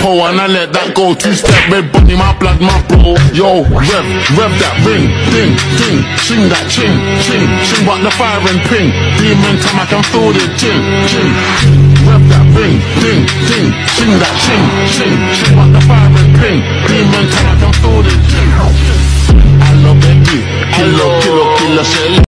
pole and I let that go. Two-step, red body, my blood, my bro. Yo, rev that ring, ding, ding. Ching that ching, ching, ching. But the fire and ping. Demon time I can feel the ching, ching. Rev that ring, ding, ding. Ching that ching, ching, ching. But the fire and